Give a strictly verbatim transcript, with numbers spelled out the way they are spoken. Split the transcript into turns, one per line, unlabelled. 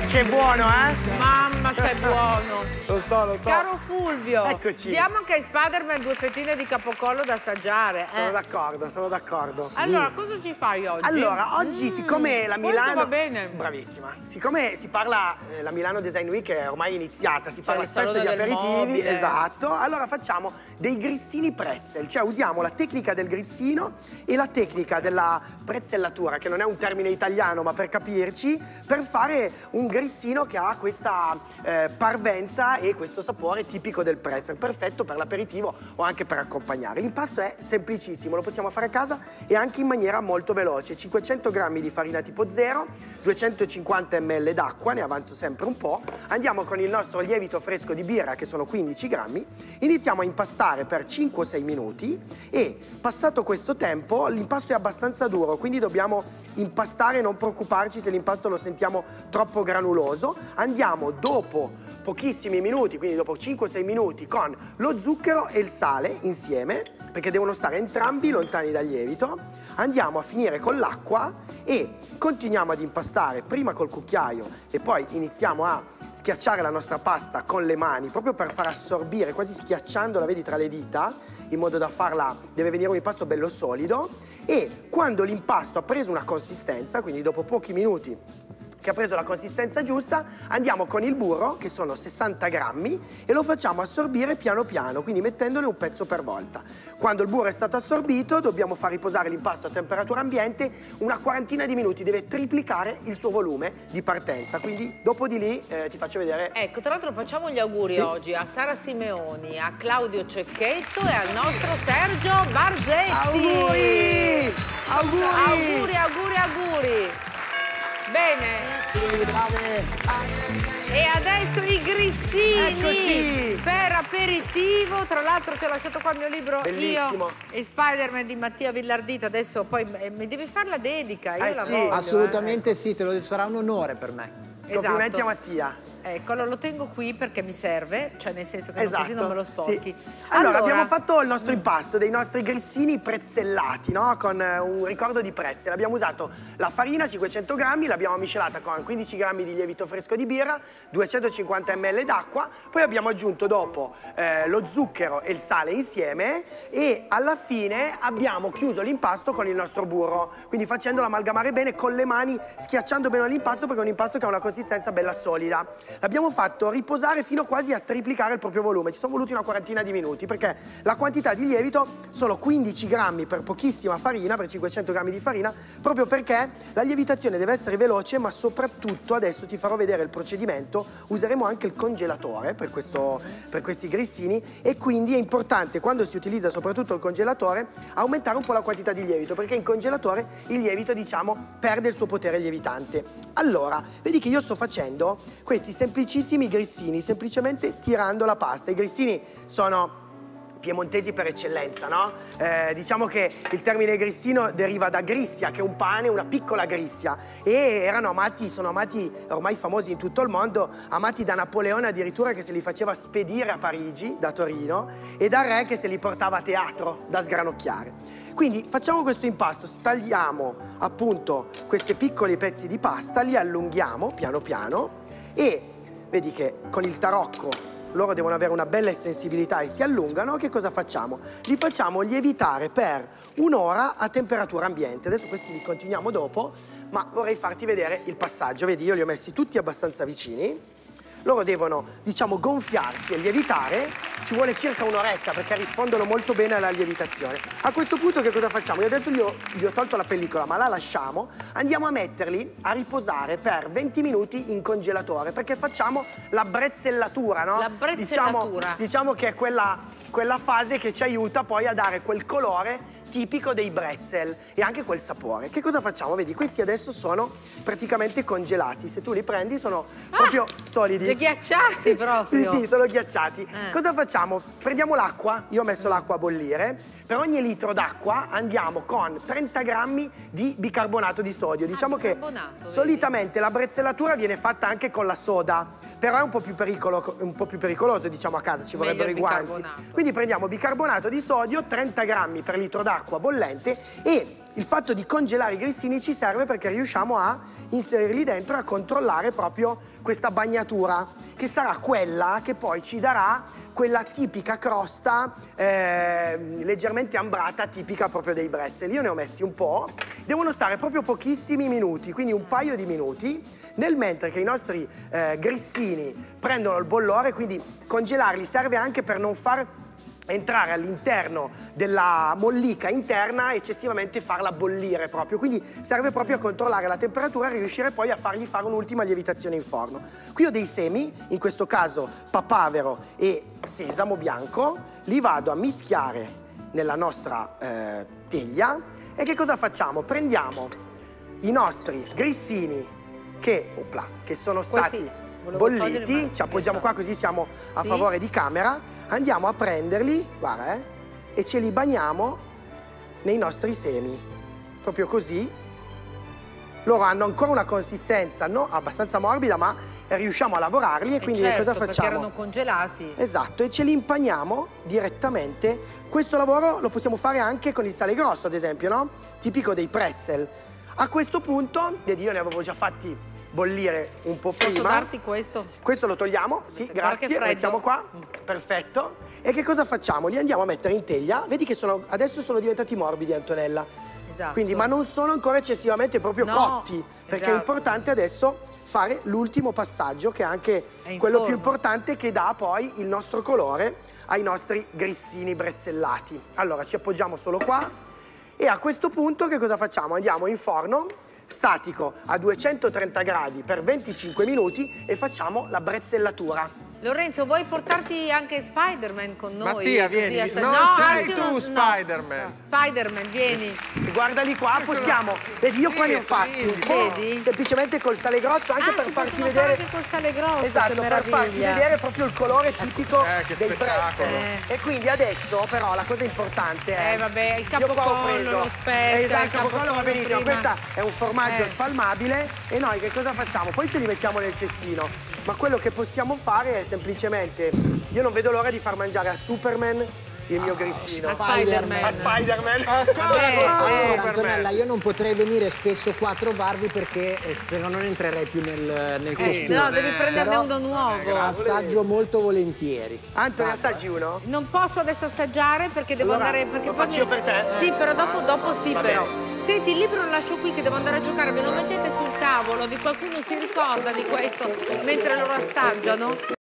Che buono, eh?
Mamma, sei buono.
Lo so, lo so.
Caro Fulvio,
eccoci.
diamo anche ai Spider-Man due fettine di capocollo da assaggiare.
Sono
eh?
d'accordo, sono d'accordo.
Allora, cosa ci fai oggi?
Allora, oggi mm, siccome la Milano...
va bene.
Bravissima. Siccome si parla, eh, la Milano Design Week è ormai iniziata, si
C'è
parla
il
spesso
salone
di
del
aperitivi,
mobile.
esatto, allora facciamo dei grissini pretzel, cioè usiamo la tecnica del grissino e la tecnica della prezzellatura, che non è un termine italiano, ma per capirci, per fare un grissino che ha questa eh, parvenza e questo sapore tipico del pretzel, perfetto per l'aperitivo o anche per accompagnare. L'impasto è semplicissimo, lo possiamo fare a casa e anche in maniera molto veloce. cinquecento grammi di farina tipo zero, duecentocinquanta millilitri d'acqua, ne avanzo sempre un po'. Andiamo con il nostro lievito fresco di birra, che sono quindici grammi. Iniziamo a impastare per cinque o sei minuti e passato questo tempo l'impasto è abbastanza duro, quindi dobbiamo impastare, non preoccuparci se l'impasto lo sentiamo troppo granuloso. Andiamo dopo pochissimi minuti, quindi dopo cinque o sei minuti, con lo zucchero e il sale insieme, perché devono stare entrambi lontani dal lievito. Andiamo a finire con l'acqua e continuiamo ad impastare prima col cucchiaio e poi iniziamo a schiacciare la nostra pasta con le mani, proprio per far assorbire, quasi schiacciandola, vedi, tra le dita, in modo da farla, deve venire un impasto bello solido. E quando l'impasto ha preso una consistenza, quindi dopo pochi minuti che ha preso la consistenza giusta, andiamo con il burro, che sono sessanta grammi, e lo facciamo assorbire piano piano, quindi mettendone un pezzo per volta. Quando il burro è stato assorbito, dobbiamo far riposare l'impasto a temperatura ambiente una quarantina di minuti, deve triplicare il suo volume di partenza, quindi dopo di lì eh, ti faccio vedere.
Ecco, tra l'altro facciamo gli auguri sì. oggi a Sara Simeoni, a Claudio Cecchetto e al nostro Sergio Barzetti.
Auguri! Auguri!
Auguri, auguri, auguri! Bene. E adesso i grissini.
Eccoci.
Per aperitivo. Tra l'altro ti ho lasciato qua il mio libro.
Bellissimo.
Io e Spider-Man di Mattia Villardito. Adesso poi mi devi fare la dedica. Io
eh
la
sì,
voglio,
assolutamente
eh.
sì, te lo, sarà un onore per me.
Esatto.
Complimenti a Mattia.
Ecco, lo tengo qui perché mi serve, cioè nel senso che
esatto,
così non me lo sporchi.
Sì. Allora,
allora,
abbiamo fatto il nostro impasto, dei nostri grissini prezzellati, no? Con eh, un ricordo di pretzel. Abbiamo usato la farina, cinquecento grammi, l'abbiamo miscelata con quindici grammi di lievito fresco di birra, duecentocinquanta millilitri d'acqua, poi abbiamo aggiunto dopo eh, lo zucchero e il sale insieme e alla fine abbiamo chiuso l'impasto con il nostro burro, quindi facendolo amalgamare bene con le mani, schiacciando bene l'impasto, perché è un impasto che ha una consistenza bella solida. L'abbiamo fatto riposare fino quasi a triplicare il proprio volume, ci sono voluti una quarantina di minuti perché la quantità di lievito sono quindici grammi per pochissima farina, per cinquecento grammi di farina, proprio perché la lievitazione deve essere veloce, ma soprattutto adesso ti farò vedere il procedimento, useremo anche il congelatore per, questo, per questi grissini e quindi è importante quando si utilizza soprattutto il congelatore aumentare un po' la quantità di lievito, perché in congelatore il lievito, diciamo, perde il suo potere lievitante. Allora, vedi che io sto facendo questi semplicissimi grissini, semplicemente tirando la pasta. I grissini sono piemontesi per eccellenza, no? Eh, diciamo che il termine grissino deriva da grissia, che è un pane, una piccola grissia, e erano amati, sono amati, ormai famosi in tutto il mondo, amati da Napoleone addirittura, che se li faceva spedire a Parigi, da Torino, e dal re che se li portava a teatro, da sgranocchiare. Quindi facciamo questo impasto, tagliamo appunto questi piccoli pezzi di pasta, li allunghiamo piano piano e vedi che con il tarocco loro devono avere una bella estensibilità e si allungano. Che cosa facciamo? Li facciamo lievitare per un'ora a temperatura ambiente. Adesso questi li continuiamo dopo, ma vorrei farti vedere il passaggio. Vedi, io li ho messi tutti abbastanza vicini. Loro devono, diciamo, gonfiarsi e lievitare. Ci vuole circa un'oretta perché rispondono molto bene alla lievitazione. A questo punto che cosa facciamo? Io adesso gli ho, gli ho tolto la pellicola, ma la lasciamo. Andiamo a metterli a riposare per venti minuti in congelatore, perché facciamo la brezzellatura, no?
La brezzellatura.
Diciamo, diciamo che è quella, quella fase che ci aiuta poi a dare quel colore tipico dei pretzel e anche quel sapore. Che cosa facciamo? Vedi, questi adesso sono praticamente congelati. Se tu li prendi sono ah, proprio solidi.
Li ghiacciati proprio.
Sì, sì, sono ghiacciati.
Eh.
Cosa facciamo? Prendiamo l'acqua, io ho messo l'acqua a bollire. Per ogni litro d'acqua andiamo con trenta grammi di bicarbonato di sodio. Diciamo
ah,
che solitamente la brezzellatura viene fatta anche con la soda, però è un po' più, pericolo, un po' più pericoloso, diciamo, a casa ci vorrebbero i guanti. Quindi prendiamo bicarbonato di sodio, trenta grammi per litro d'acqua bollente, e il fatto di congelare i grissini ci serve perché riusciamo a inserirli dentro e a controllare proprio questa bagnatura, che sarà quella che poi ci darà quella tipica crosta eh, leggermente ambrata, tipica proprio dei brezel. Io ne ho messi un po', devono stare proprio pochissimi minuti, quindi un paio di minuti, nel mentre che i nostri eh, grissini prendono il bollore, quindi congelarli serve anche per non far entrare all'interno della mollica interna eccessivamente, farla bollire proprio, quindi serve proprio a controllare la temperatura e riuscire poi a fargli fare un'ultima lievitazione in forno. Qui ho dei semi, in questo caso papavero e sesamo bianco, li vado a mischiare nella nostra eh, teglia e che cosa facciamo? Prendiamo i nostri grissini che, opla, che sono stati bolliti, ci appoggiamo qua così siamo a sì. favore di camera, andiamo a prenderli, guarda eh, e ce li bagniamo nei nostri semi, proprio così. Loro hanno ancora una consistenza no, abbastanza morbida, ma riusciamo a lavorarli e, e quindi
certo,
cosa facciamo?
Perché erano congelati.
Esatto, e ce li impagniamo direttamente. Questo lavoro lo possiamo fare anche con il sale grosso, ad esempio, no? Tipico dei pretzel. A questo punto, vedi, io ne avevo già fatti bollire un po' prima.
Posso darti questo?
Questo lo togliamo, sì, grazie, lo mettiamo qua, perfetto. E che cosa facciamo? Li andiamo a mettere in teglia, vedi che sono, adesso sono diventati morbidi, Antonella.
Esatto.
Quindi, ma non sono ancora eccessivamente proprio no, cotti, perché esatto. è importante adesso fare l'ultimo passaggio, che è anche è quello forno. più importante, che dà poi il nostro colore ai nostri grissini brezzellati. Allora, ci appoggiamo solo qua e a questo punto che cosa facciamo? Andiamo in forno statico a duecentotrenta gradi per venticinque minuti e facciamo la brezzellatura.
Lorenzo, vuoi portarti anche Spider-Man con noi?
Mattia, vieni. Non
no,
sei tu no. Spider-Man.
Spider-Man, vieni.
E guardali qua, possiamo. Vedi, io qua ne ho fatti un po'. Vedi? Semplicemente col sale grosso, anche
ah,
per farti vedere.
Anche col sale grosso.
Esatto, per farti vedere proprio il colore tipico
eh,
dei pretzel. Eh. E quindi adesso, però, la cosa importante è.
Eh, vabbè, il capocollo, lo specchio.
Esatto, il capocollo va benissimo. Questo è un formaggio
eh.
spalmabile. E noi che cosa facciamo? Poi ce li mettiamo nel cestino. Ma quello che possiamo fare è semplicemente, io non vedo l'ora di far mangiare a Superman il mio grissino.
A Spider-Man.
A Spider-Man.
Allora, Antonella, io non potrei venire spesso qua a trovarvi perché se no non entrerei più nel, nel
eh,
costume.
No, devi prenderne uno nuovo.
Eh, assaggio molto volentieri.
Antonella, assaggi uno?
Non posso adesso assaggiare perché devo
allora,
andare... Perché
lo faccio io per te?
Sì, però dopo, dopo sì,
Va
però.
bene.
Senti, il libro lo lascio qui che devo andare a giocare, me lo mettete sul tavolo, qualcuno si ricorda di questo mentre loro assaggiano?